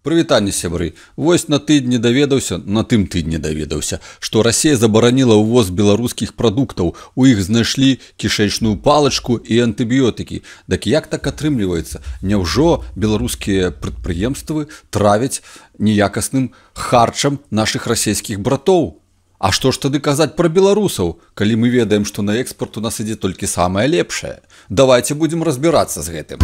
Прывітанне, сябры. Вось на тым тыдні даведаўся, што Расія забараніла ўвоз беларускіх прадуктаў. У іх знайшлі кішэчную палачку і антыбіётыкі. Дык як так атрымліваецца? Няўжо беларускія прадпрыемствы травяць неякасным харчам нашых расійскіх братоў? А што ж тады казаць пра беларусаў, калі мы ведаем, што на экспарт у нас ідзе толькі самае лепшае? Давайце будзем разбірацца з гэтым.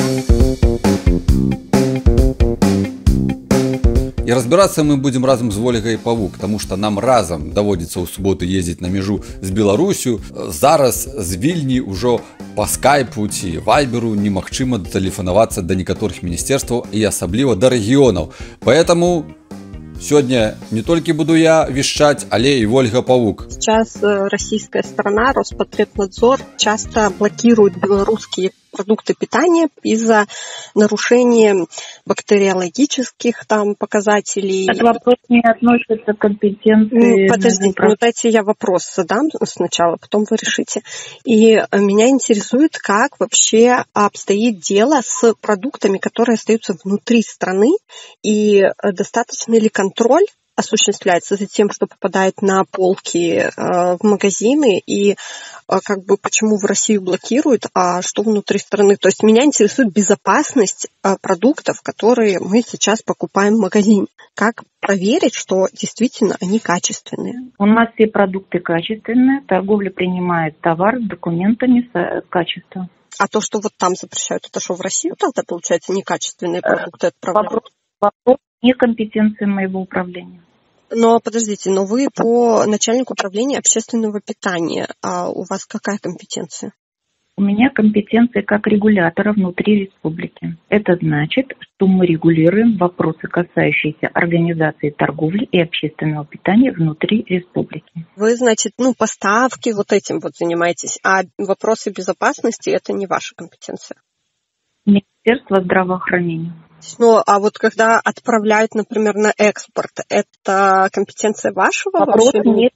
І разбірацца мы будзем разам з Ольгай Павук, таму што нам разам даводзіцца ў суботу ездзіць на мяжу з Беларусю. Зараз з Вільні ўжо па скайпу ці вайберу немагчыма датэлефанавацца да некаторых міністэрстваў і асабліва да рэгіёнаў. Поэтому сегодня не только буду я вещать, але и Ольга Павук. Сейчас российская сторона, Роспотребнадзор, часто блокирует белорусские продукты питания из-за нарушения бактериологических показателей. Этот вопрос не относится к компетенции. Подождите, дайте я вопрос задам сначала, потом вы решите. И меня интересует, как вообще обстоит дело с продуктами, которые остаются внутри страны, и достаточно ли контроль осуществляется за тем, что попадает на полки в магазины, и почему в Россию блокируют, а что внутри страны. То есть меня интересует безопасность продуктов, которые мы сейчас покупаем в магазине. Как проверить, что действительно они качественные? У нас все продукты качественные, торговля принимает товар с документами качества. А то, что вот там запрещают, это что, в Россию тогда, получается, некачественные продукты отправляют? Вопрос не компетенции моего управления. Но подождите, но вы по начальнику управления общественного питания, а у вас какая компетенция? У меня компетенция как регулятора внутри республики. Это значит, что мы регулируем вопросы, касающиеся организации торговли и общественного питания внутри республики. Вы, значит, поставки вот этим занимаетесь, а вопросы безопасности – это не ваша компетенция? Министерство здравоохранения. А вот когда отправляют, например, на экспорт, это компетенция вашего? Вопросы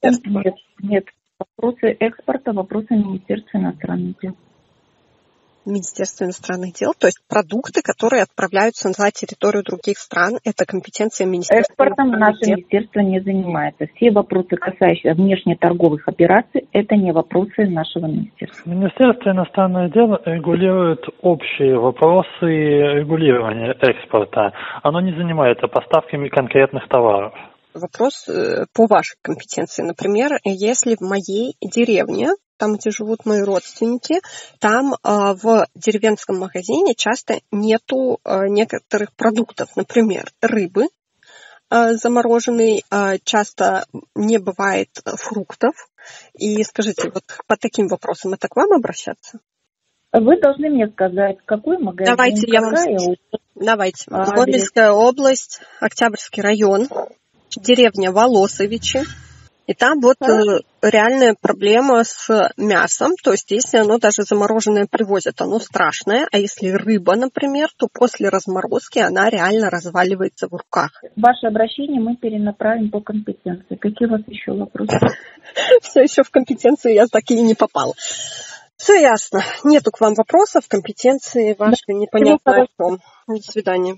нет. Вопросы экспорта, вопросы Министерства иностранных дел. Министерство иностранных дел, то есть продукты, которые отправляются на территорию других стран, это компетенция Министерства Экспортом наше министерство не занимается. Все вопросы, касающиеся внешнеторговых операций, это не вопросы нашего министерства. Министерство иностранных дел регулирует общие вопросы регулирования экспорта. Оно не занимается поставками конкретных товаров. Вопрос по вашей компетенции. Например, если в моей деревне, там, где живут мои родственники, там в деревенском магазине часто нету некоторых продуктов, например, рыбы замороженной, часто не бывает фруктов. И скажите, по таким вопросам это к вам обращаться? Вы должны мне сказать, какой магазин, Давайте. Гомельская область, Октябрьский район, деревня Волосовичи. И там реальная проблема с мясом, то есть если оно даже замороженное привозят, оно страшное, а если рыба, например, то после разморозки она реально разваливается в руках. Ваше обращение мы перенаправим по компетенции. Какие у вас еще вопросы? Все еще в компетенцию я так и не попала. Все ясно. Нету к вам вопросов, компетенции вашей непонятно о чем. До свидания.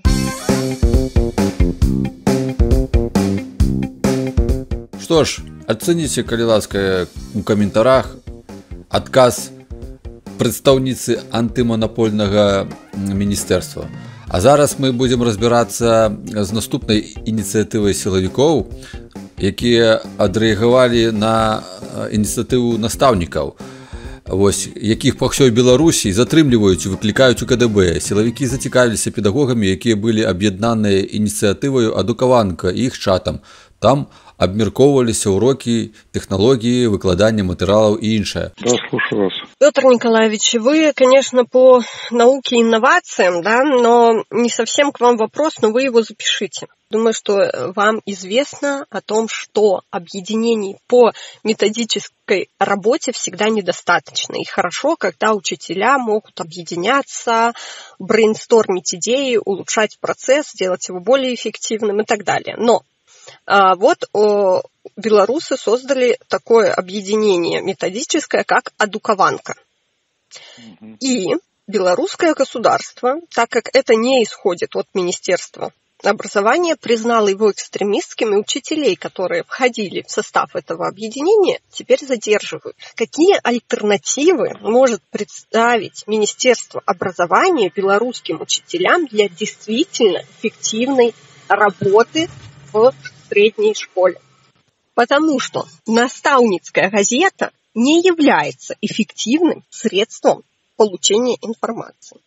Што ж, ацэніце, калі ласка, у каментарах адказ прадстаўніцы антыманапольнага міністэрства. А зараз мы будзем разбірацца з наступнай ініцыятывай сілавікоў, якія адрэагавалі на ініцыятыву настаўнікаў, якіх па ўсёй Беларусі затрымліваюць і выклікаюць у КДБ. Сілавікі зацікавіліся педагогамі, якія былі аб'яднаныя ініцыятываю «Адукаванка» і іх чатам. Там абмяркоўваліся урокі, тэхналогіі, выкладання матэрыялаў і іншае. Да, слушаю вас. Петр Николаевич, вы, конечно, по науке и инновациям, да, но не совсем к вам вопрос, но вы его запишите. Думаю, что вам известно о том, что объединений по методической работе всегда недостаточно. И хорошо, когда учителя могут объединяться, брейнстормить идеи, улучшать процесс, сделать его более эффективным и так далее. Но белорусы создали такое объединение методическое, как «Адукаванка». И белорусское государство, так как это не исходит от Министерства образования признало его экстремистским, и учителей, которые входили в состав этого объединения, теперь задерживают. Какие альтернативы может представить Министерство образования белорусским учителям для действительно эффективной работы в средней школе? Потому что наставницкая газета не является эффективным средством получения информации.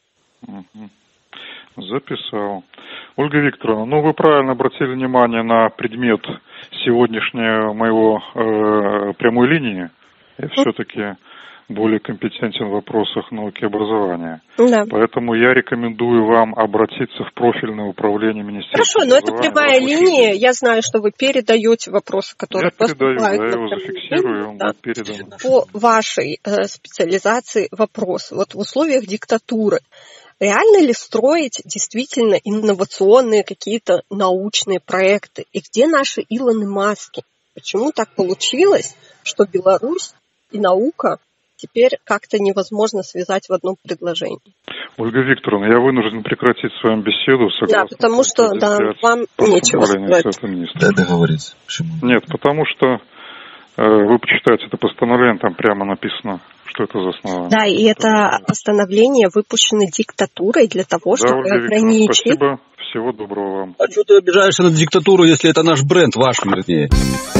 Записал. Ольга Викторовна, ну вы правильно обратили внимание на предмет сегодняшней моего прямой линии. Я все-таки более компетентен в вопросах науки и образования. Да. Поэтому я рекомендую вам обратиться в профильное управление Министерства образования. Хорошо, но это прямая линия. Я знаю, что вы передаете вопросы, которые поступают. Я его зафиксирую, и он будет передан. По вашей специализации вопрос. Вот в условиях диктатуры реально ли строить действительно инновационные какие-то научные проекты? И где наши Илоны Маски? Почему так получилось, что Беларусь и наука теперь как-то невозможно связать в одном предложении? Ольга Викторовна, я вынужден прекратить с вами беседу. Да, потому что вам нечего сказать. Да, договориться. Почему? Нет, потому что вы почитаете это постановление, там прямо написано, что это за основание. Да, и это постановление выпущено диктатурой для того, чтобы ограничить... Спасибо, всего доброго вам. А что ты обижаешься на диктатуру, если это наш бренд, ваш, вернее?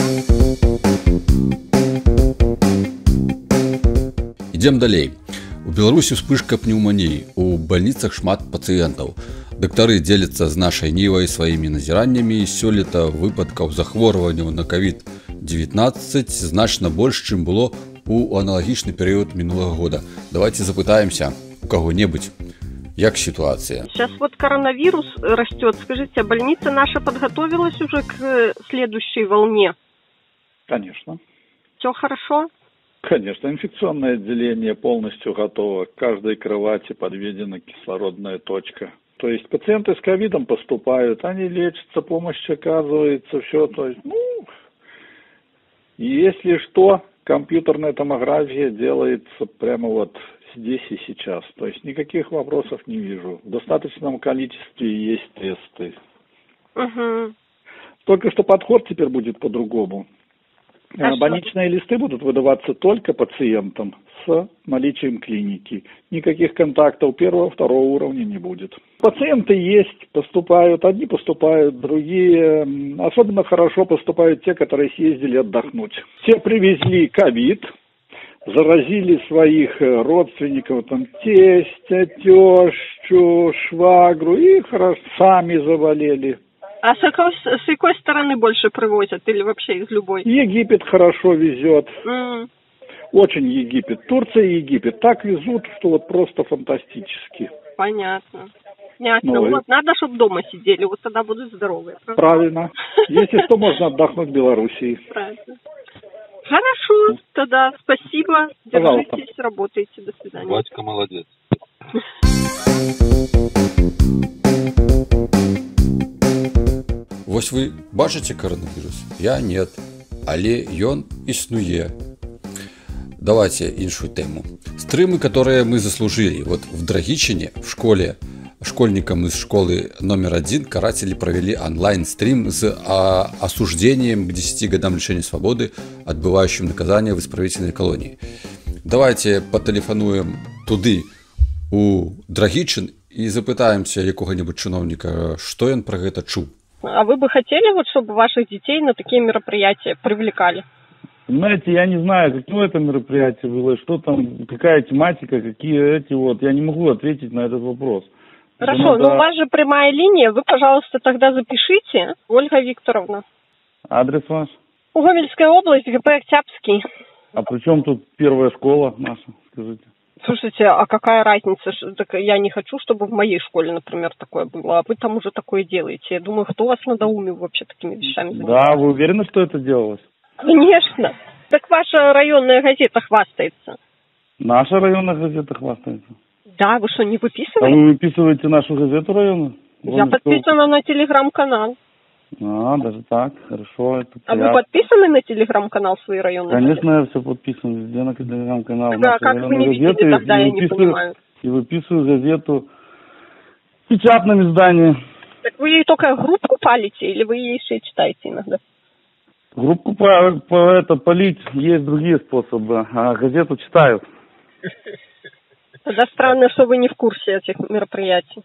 Ідзем далей. У Беларусі вспышка пнеўманіі. У бальніцах шмат пацыентаў. Дактары дзеляцца з нашай нівай сваімі назіраннямі. Сёлета выпадкаў захворванняў на COVID-19 значна больш, чым было у аналагічны перыяд мінулага года. Давайте запытаемся у кого-небудзь, як ситуация. Сейчас вот коронавирус растет. Скажите, а больница наша подготовилась уже к следующей волне? Конечно. Все хорошо? Конечно, инфекционное отделение полностью готово. К каждой кровати подведена кислородная точка. То есть пациенты с ковидом поступают, они лечатся, помощь оказывается, все. То есть, если что, компьютерная томография делается прямо вот здесь и сейчас. То есть никаких вопросов не вижу. В достаточном количестве есть тесты. Угу. Только что подход теперь будет по-другому. Больничные листы будут выдаваться только пациентам с наличием клиники. Никаких контактов первого, второго уровня не будет. Пациенты есть, поступают, одни поступают, другие. Особенно хорошо поступают те, которые съездили отдохнуть. Все привезли ковид, заразили своих родственников, там, тестя, тещу, швагру и сами заболели. А с какой стороны больше привозят или вообще из любой? Египет хорошо везет. Очень Египет. Турция и Египет. Так везут, что вот просто фантастически. Понятно. Вот, надо, чтобы дома сидели, вот тогда будут здоровые. Правильно. Если что, можно отдохнуть в Белоруссии. Правильно. Хорошо, тогда спасибо. Держитесь, работайте. До свидания. Батька молодец. Вось вы бачыце коронавірус? Я нет, але ён існуе. Давайте іншую тему. Стримы, которые мы заслужили. Вот в Драгичине, в школе, школьникам из школы номер 1 каратели провели онлайн-стрим с осуждением к 10 годам лишения свободы, отбывающим наказание в исправительной колонии. Давайте потелефонуем туды у Драгичин и запытаемся якога-нибудь чиновника, что он про это чуў. А вы бы хотели, вот, чтобы ваших детей на такие мероприятия привлекали? Знаете, я не знаю, какое это мероприятие было, что там, какая тематика, какие эти вот. Я не могу ответить на этот вопрос. Хорошо, но у вас же прямая линия. Вы, пожалуйста, тогда запишите, Ольга Викторовна. Адрес ваш? Гомельская область, ГП Октябрьский. А при чем тут первая школа наша, скажите? Слушайте, а какая разница? Так я не хочу, чтобы в моей школе, например, такое было, а вы там уже такое делаете. Я думаю, кто вас надоумил вообще такими вещами заниматься? Да, вы уверены, что это делалось? Конечно. Так ваша районная газета хвастается. Наша районная газета хвастается? Да, вы что, не выписываете? А вы выписываете нашу газету районную? Я подписана на телеграм-канал. А, даже так, хорошо. Это а вы подписаны на телеграм-канал своей районной газеты? Конечно, я все подписан, везде на телеграм-канал. Да, как вы не видите, тогда я не понимаю. И выписываю газету в печатном издании. Так вы ей только группку палите или вы ей еще и читаете иногда? Группку полить есть другие способы, а газету читают. Тогда странно, что вы не в курсе этих мероприятий.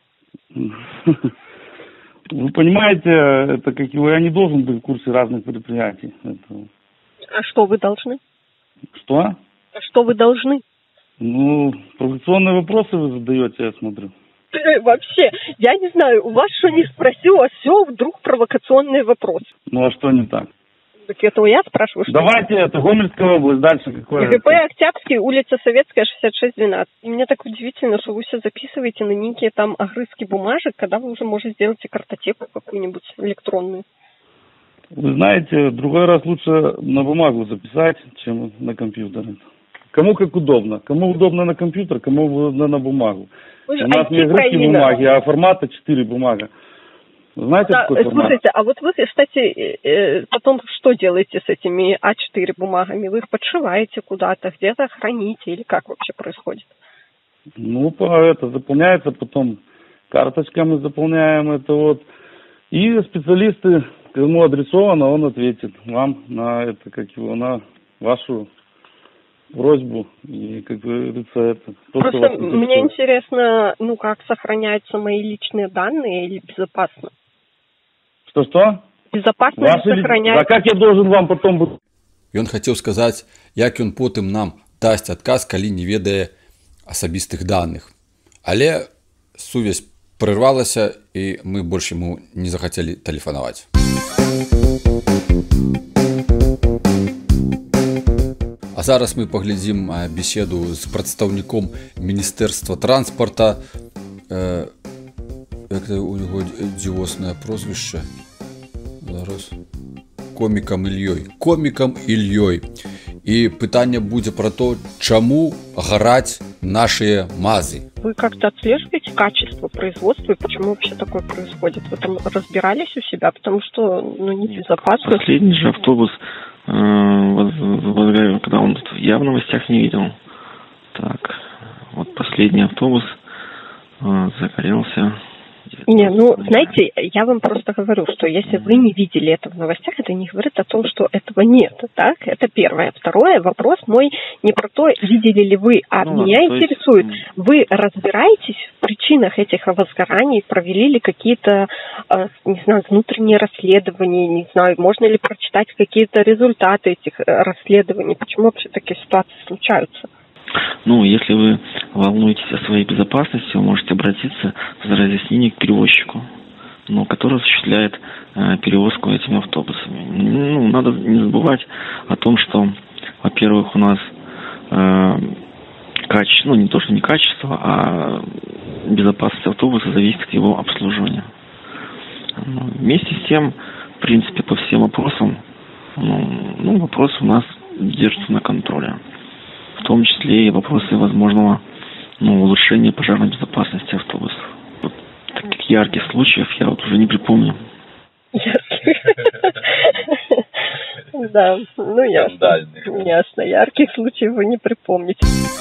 Вы понимаете, это как его, я не должен быть в курсе разных мероприятий. Это... А что вы должны? Что? А что вы должны? Ну, провокационные вопросы вы задаете, я смотрю. Вообще, я не знаю, у вас что не спросил, а все вдруг провокационные вопросы. Ну, а что не так? Так это я спрашиваю, что... Давайте, это Гомельская область, дальше какое? ГП Октябрьский, улица Советская, 66-12. И мне так удивительно, что вы все записываете на некие там огрызки бумажек, когда вы уже можете сделать и картотеку какую-нибудь электронную. Вы знаете, другой раз лучше на бумагу записать, чем на компьютере. Кому как удобно. Кому удобно на компьютер, кому удобно на бумагу. У нас не огрызки бумаги, а формата 4 бумага. Знаете, да, какой формат? Слушайте, а вот вы, кстати, потом что делаете с этими А4 бумагами? Вы их подшиваете куда-то, где-то храните или как вообще происходит? Ну, это заполняется потом карточкой мы заполняем это вот. И специалисты, кому адресовано, он ответит вам на это, как его, на вашу просьбу. И, как говорится, это... Просто мне интересно, ну, как сохраняются мои личные данные или безопасно? Что? Безопасно ли сохраняется? А как я должен вам потом... І він хотів сказати, як він потім нам дасть адказ, коли не ведає особистих даних. Але сувязь прервалася, і ми більше йому не захотіли телефонувати. А зараз ми поглядзім беседу з прадстаўніком Міністэрства транспарта. Як у него дзівоснае прозвішча? Зараз. Комікам Ільёй. І пытанне будзе про то, чаму гараць наши мазы. Вы как-то отслеживаете качество производства и почему вообще такое происходит? Вы там разбирались у себя? Потому что, небезопасно. Последний же автобус, когда он я в новостях не видел. Так, вот последний автобус загорелся. Не, знаете, я вам просто говорю, что если вы не видели это в новостях, это не говорит о том, что этого нет, так? Это первое. Второе, вопрос мой не про то, видели ли вы, а меня интересует, вы разбираетесь в причинах этих возгораний, провели ли какие-то, не знаю, внутренние расследования, не знаю, можно ли прочитать какие-то результаты этих расследований, почему вообще такие ситуации случаются? Если вы волнуетесь о своей безопасности, вы можете обратиться за разъяснением к перевозчику, который осуществляет перевозку этими автобусами. Надо не забывать о том, что, во-первых, у нас качество, не то что не качество, а безопасность автобуса зависит от его обслуживания. Вместе с тем, в принципе, по всем вопросам, вопросы у нас держатся на контроле. В том числе и вопросы возможного улучшения пожарной безопасности автобусов. Вот таких ярких случаев я уже не припомню. Да, ясно. Ярких случаев вы не припомните.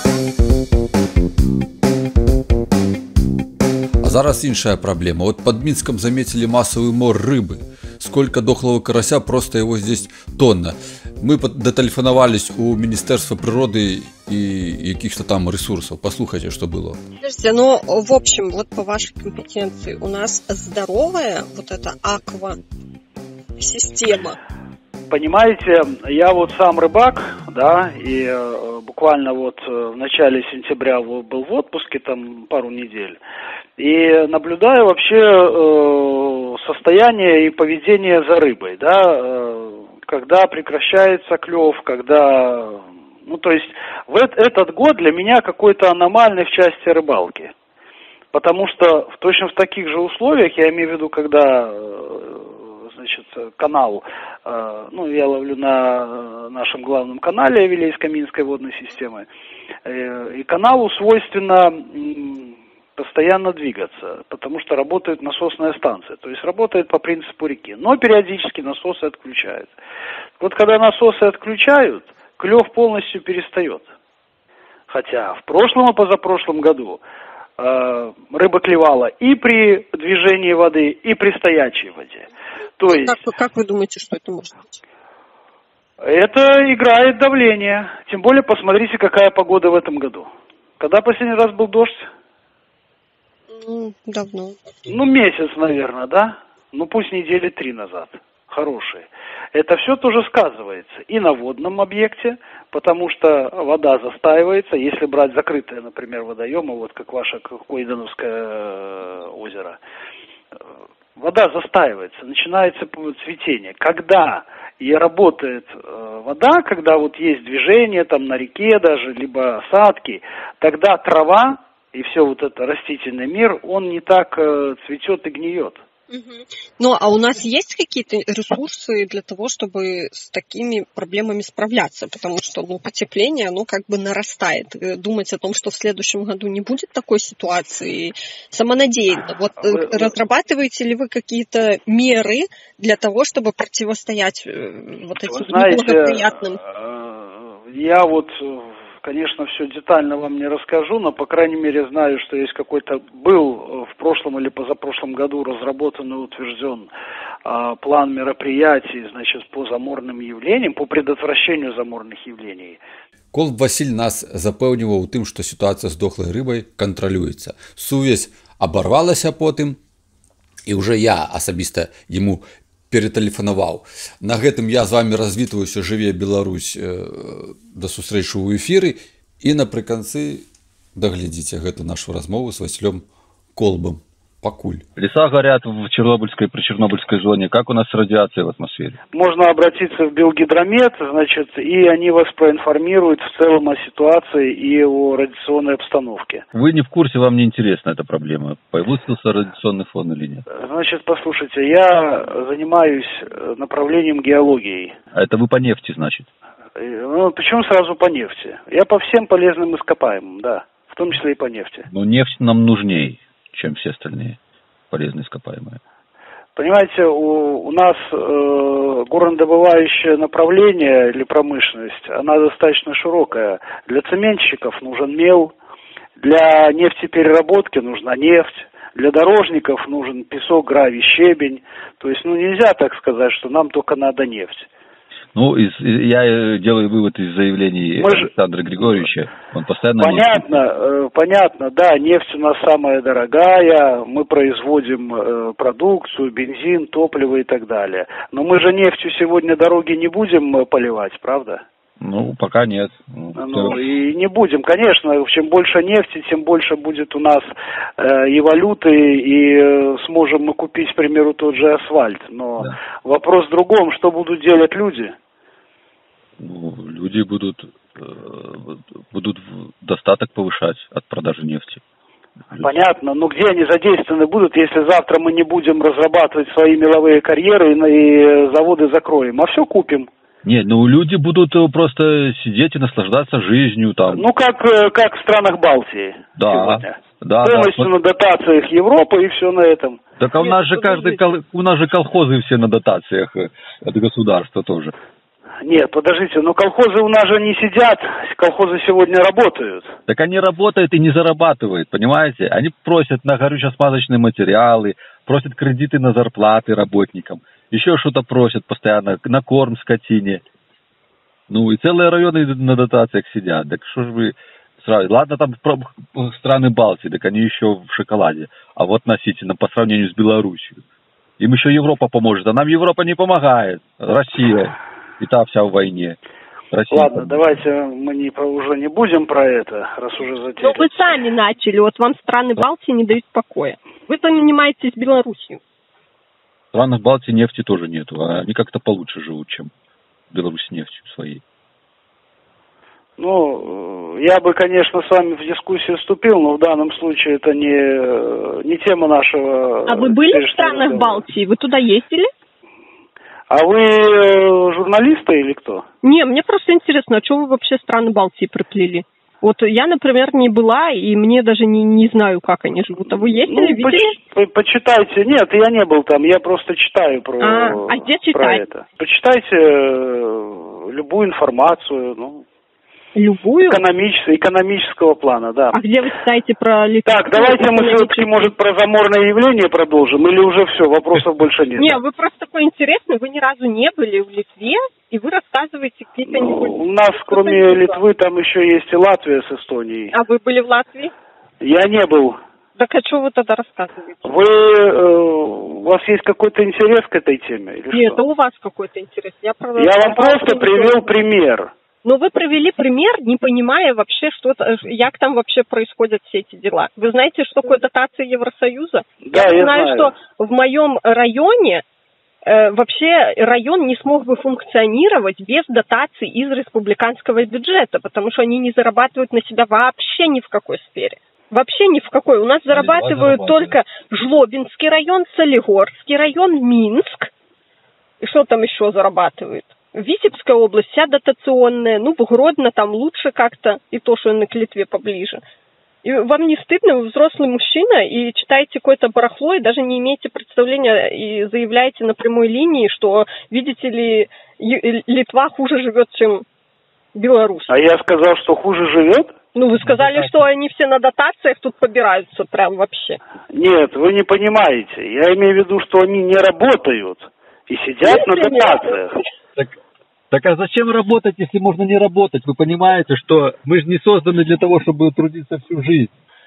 А зараз іншая праблема. Вот под Минском заметили массовый мор рыбы. Сколько дохлого карася, просто его здесь тонна. Мы дотелефоновались у Министерства природы и каких-то там ресурсов. Послушайте, что было. Подождите, в общем, вот по вашей компетенции у нас здоровая вот эта аква-система. Понимаете, я вот сам рыбак, да, и буквально вот в начале сентября был в отпуске, там пару недель, и наблюдаю вообще состояние и поведение за рыбой, да, когда прекращается клев, когда, то есть этот год для меня какой-то аномальный в части рыбалки, потому что точно в таких же условиях, я имею в виду, когда канал, я ловлю на нашем главном канале Вилейско-Минской водной системы, и каналу свойственно постоянно двигаться, потому что работает насосная станция, то есть работает по принципу реки, но периодически насосы отключают. Вот когда насосы отключают, клев полностью перестает. Хотя в прошлом и позапрошлом году рыба клевала и при движении воды, и при стоячей воде. То есть... Как вы думаете, что это может быть? Это играет давление. Тем более, посмотрите, какая погода в этом году. Когда последний раз был дождь? Давно. Месяц, наверное, да? Пусть недели 3 назад. Хорошие. Это все тоже сказывается и на водном объекте, потому что вода застаивается. Если брать закрытые, например, водоемы, вот как ваше Койдановское озеро, вода застаивается, начинается цветение. Когда и работает вода, когда вот есть движение там на реке даже, либо осадки, тогда трава и все вот это растительный мир, он не так цветет и гниет. Ну, а у нас есть какие-то ресурсы для того, чтобы с такими проблемами справляться? Потому что, потепление, оно как бы нарастает. Думать о том, что в следующем году не будет такой ситуации, самонадеянно. Вот разрабатываете ли вы какие-то меры для того, чтобы противостоять вот этим неблагоприятным? Я конечно, все детально вам не расскажу, но, по крайней мере, знаю, что есть был в прошлом или позапрошлом году разработан и утвержден план мероприятий, по заморным явлениям, по предотвращению заморных явлений. Колб Васіль нас запевнював у тим, що ситуація з дохлою рибою контролюється. Сувязь оборвалася потім, і вже я особисто йому перетэлефанаваў. На гэтым я з вами развітваюся, жыве Беларусь, да сустрэчы ў эфіры, і напрыканцы даглядзіце гэту нашу размову з Васілём Колбам. Пакуль. Леса горят в Чернобыльской, причернобыльской зоне. Как у нас с радиацией в атмосфере? Можно обратиться в Белгидромет, и они вас проинформируют в целом о ситуации и о радиационной обстановке. Вы не в курсе, вам не интересна эта проблема? Повысился радиационный фон или нет? Послушайте, я занимаюсь направлением геологии. А это вы по нефти, значит? Почему сразу по нефти? Я по всем полезным ископаемым, да, в том числе и по нефти. Но нефть нам нужнее, чем все остальные полезные ископаемые. Понимаете, у нас горнодобывающее направление или промышленность, она достаточно широкая. Для цементщиков нужен мел, для нефтепереработки нужна нефть, для дорожников нужен песок, гравий, щебень. То есть, нельзя так сказать, что нам только надо нефть. Я делаю вывод из заявлений Александра Григорьевича. Он постоянно... Понятно, да, нефть у нас самая дорогая, мы производим продукцию, бензин, топливо и так далее. Но мы же нефтью сегодня дороги не будем поливать, правда? Пока нет. И не будем, конечно. Чем больше нефти, тем больше будет у нас и валюты, и сможем мы купить, к примеру, тот же асфальт. Но вопрос в другом, что будут делать люди? Люди будут достаток повышать от продажи нефти. Понятно, но где они задействованы будут, если завтра мы не будем разрабатывать свои меловые карьеры и заводы закроем, а все купим? Нет, люди будут просто сидеть и наслаждаться жизнью там. Как в странах Балтии сегодня. Полностью на дотациях Европы и все на этом. Так у нас же колхозы все на дотациях от государства тоже. Нет, подождите, колхозы у нас же не сидят, колхозы сегодня работают. Так они работают и не зарабатывают, понимаете? Они просят на горюче-смазочные материалы, просят кредиты на зарплаты работникам, еще что-то просят постоянно, на корм скотине. И целые районы на дотациях сидят. Так что же вы сразу... Ладно, там страны Балтии, так они еще в шоколаде. А вот относительно по сравнению с Белоруссией. Им еще Европа поможет, а нам Европа не помогает. Россия. И та вся в войне. Ладно, давайте мы уже не будем про это, раз уже затеяли. Но вы сами начали, вам страны Балтии не дают покоя. Вы занимаетесь Белоруссией. В странах Балтии нефти тоже нету, а они как-то получше живут, чем Беларусь нефтью своей. Я бы, конечно, с вами в дискуссию вступил, но в данном случае это не тема нашего... А вы были в странах Балтии? Вы туда ездили? А вы журналисты или кто? Не, мне просто интересно, а что вы вообще страны Балтии приплели? Я, например, не была, и мне даже не знаю, как они живут. А вы ездили, видели? Почитайте. Нет, я не был там, я просто читаю про где читать? это. Почитайте любую информацию, Любую? Экономического плана, да. А где вы читаете про Литву? Так, давайте мы все-таки, может, про заморное явление продолжим, или уже все, вопросов больше нет? Не, вы просто такой интересный, вы ни разу не были в Литве, и вы рассказываете какие-то... У нас, кроме Литвы, там еще есть и Латвия с Эстонией. А вы были в Латвии? Я не был. Так а что вы тогда рассказываете? У вас есть какой-то интерес к этой теме? Или Нет, что? это у вас какой-то интерес. Я вам просто привел пример. Но вы привели пример, не понимая вообще, как там вообще происходят все эти дела. Вы знаете, что такое дотации Евросоюза? Да, я знаю, что в моем районе вообще район не смог бы функционировать без дотаций из республиканского бюджета, потому что они не зарабатывают на себя вообще ни в какой сфере. Вообще ни в какой. У нас зарабатывают только Жлобинский район, Солигорский район, Минск. И что там еще зарабатывают? Витебская область вся дотационная, Гродно там лучше как-то, и то, что к Литве поближе. И вам не стыдно, вы взрослый мужчина, и читаете какое-то барахло, и даже не имеете представления, и заявляете на прямой линии, что, видите ли, Литва хуже живет, чем Беларусь. А я сказал, что хуже живет? Вы сказали, что они все на дотациях тут побираются прям вообще. Нет, вы не понимаете. Я имею в виду, что они не работают и сидят на дотациях. Так а зачем работать, если можно не работать? Вы понимаете, что мы же не созданы для того, чтобы трудиться всю жизнь.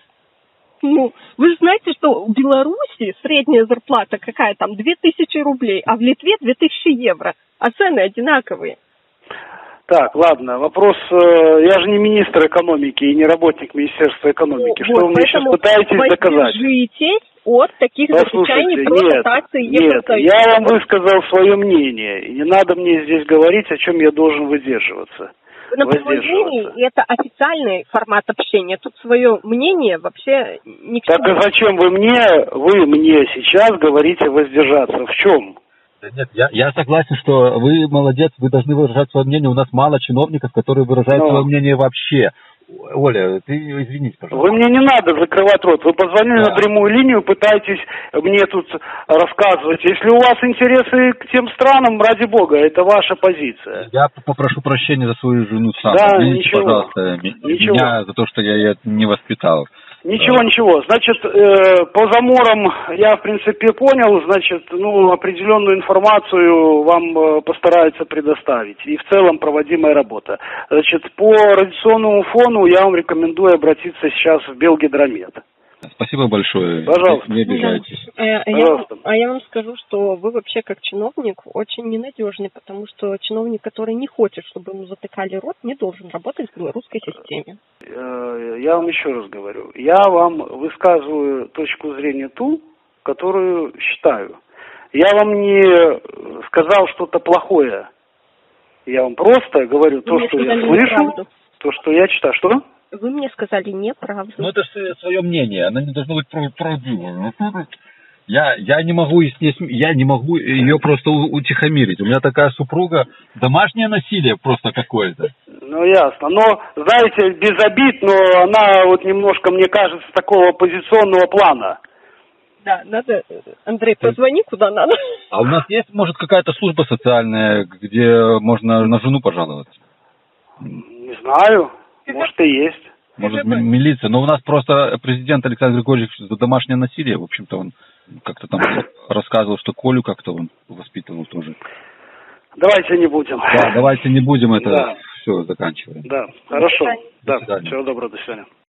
Вы же знаете, что в Беларуси средняя зарплата какая там? 2000 рублей, а в Литве 2000 евро. А цены одинаковые. Так, ладно, вопрос, я же не министр экономики и не работник Министерства экономики. Что вы мне сейчас пытаетесь доказать? От таких замечаний про дотации Евросоюза. Я вам высказал свое мнение, и не надо мне здесь говорить, о чем я должен выдерживаться. На прямой линии это официальный формат общения. Тут свое мнение вообще ни к чему. Так а зачем вы мне сейчас говорите воздержаться? В чем? Да нет, я согласен, что вы молодец, вы должны выражать свое мнение. У нас мало чиновников, которые выражают свое мнение вообще. Оля, ты извините, пожалуйста. Вы мне не надо закрывать рот. Вы позвонили на прямую линию, пытаетесь мне тут рассказывать. Если у вас интересы к тем странам, ради бога, это ваша позиция. Я попрошу прощения за свою жену сам. Да, извините, пожалуйста, меня за то, что я ее не воспитал. Ничего. Значит, по заморам я, в принципе, понял. Значит, определенную информацию вам постараются предоставить. И в целом проводимая работа. Значит, по радиационному фону я вам рекомендую обратиться сейчас в Белгидромет. Спасибо большое. Пожалуйста. Не обижайтесь. Я вам скажу, что вы вообще как чиновник очень ненадежный, потому что чиновник, который не хочет, чтобы ему затыкали рот, не должен работать в белорусской системе. Я вам еще раз говорю. Я вам высказываю точку зрения ту, которую считаю. Я вам не сказал что-то плохое. Я вам просто говорю то, что я слышу, то, что я читаю. Что? Вы мне сказали неправду. Это свое мнение, оно не должно быть правдивым. Я не могу ее просто утихомирить. У меня такая супруга, домашнее насилие просто какое-то. Ясно. Но, знаете, без обид, но она немножко, мне кажется, такого оппозиционного плана. Да, надо, Андрей, позвони куда надо. А у нас есть, может, какая-то служба социальная, где можно на жену пожаловаться? Не знаю. Может, и есть. Может, милиция. Но у нас просто президент Александр Григорьевич за домашнее насилие. В общем-то, он как-то там рассказывал, что Колю как-то он воспитывал тоже. Давайте не будем. Да, давайте не будем это. Все, заканчиваем. Да, хорошо. Да, всего доброго, до свидания.